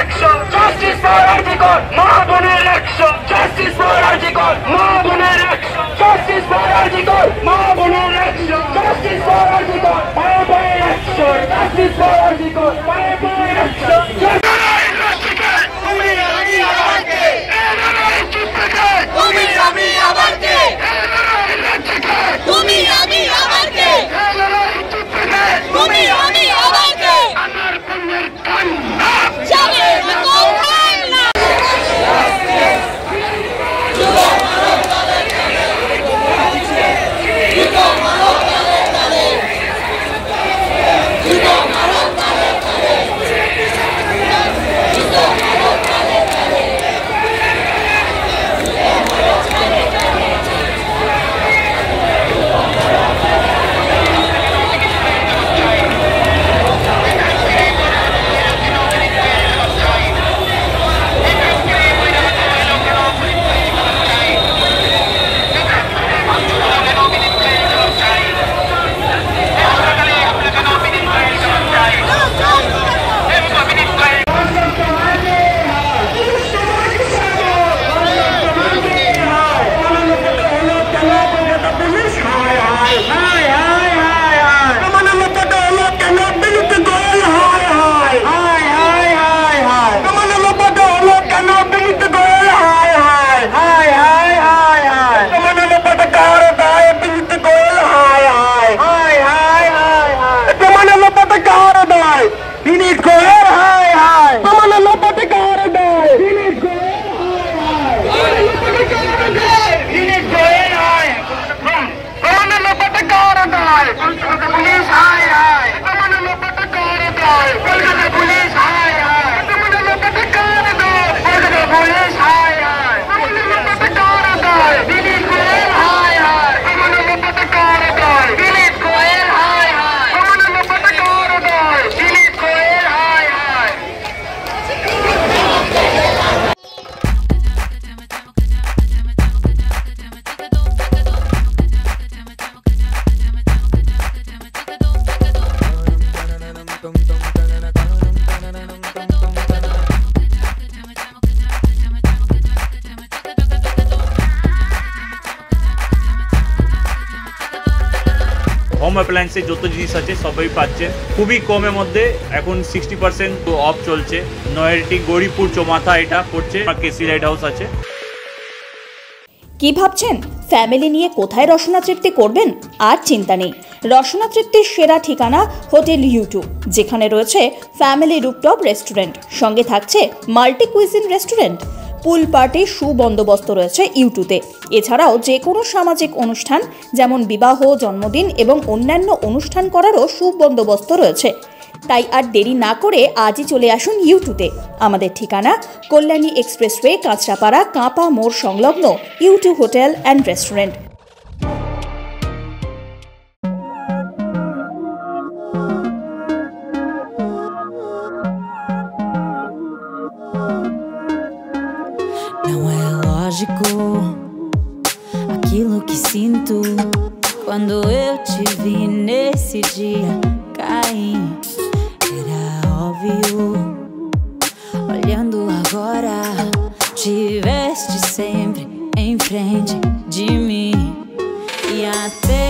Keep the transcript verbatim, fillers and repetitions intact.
action, justice for Artikot, Mahaboner action, justice for Artikot, Mahaboner action, justice for Artikot, Mahaboner action, justice for Artikot, Mahaboner action, justice for Artikot, Mahaboner action, justice. তুমি আমি আবার কে? তুমি আমি আবার কে? তুমি আমি আবার কে? তুমি আমি আবার কে? আমার পুণ্যের কান্না চলে না কোথায় না। হোম অ্যাপ্লায়েন্সে যত জিনিস আছে সবই পাচ্ছেন খুবই কমের মধ্যে। এখন সিক্সটি পার্সেন্ট অফ চলছে। নয়ারটি গৌরীপুর চৌমাথা এটা পড়ছে, কেসি লাইট হাউস আছে। কি ভাবছেন ফ্যামিলি নিয়ে কোথায় রসনা তৃপ্তি করবেন? আর চিন্তা নেই, রসনা তৃপ্তির সেরা ঠিকানা হোটেল ইউ টু, যেখানে রয়েছে ফ্যামিলি রুপটপ রেস্টুরেন্ট, সঙ্গে থাকছে multi cuisine restaurant. Pool party সুবন্দোবস্ত রয়েছে ইউটুতে। এছাড়াও যে কোনো সামাজিক অনুষ্ঠান যেমন বিবাহ, জন্মদিন এবং অন্যান্য অনুষ্ঠান করারও সুবন্দোবস্ত রয়েছে। তাই আর দেরি না করে আজই চলে আসুন ইউটুতে। আমাদের ঠিকানা কল্যাণী এক্সপ্রেসওয়ে, কাঁচরাপাড়া, কাঁপা মোড় সংলগ্ন U2 hotel and restaurant. Não é lógico aquilo que sinto quando eu te vi nesse dia cair. Era óbvio, olhando agora, tiveste sempre em frente de mim e até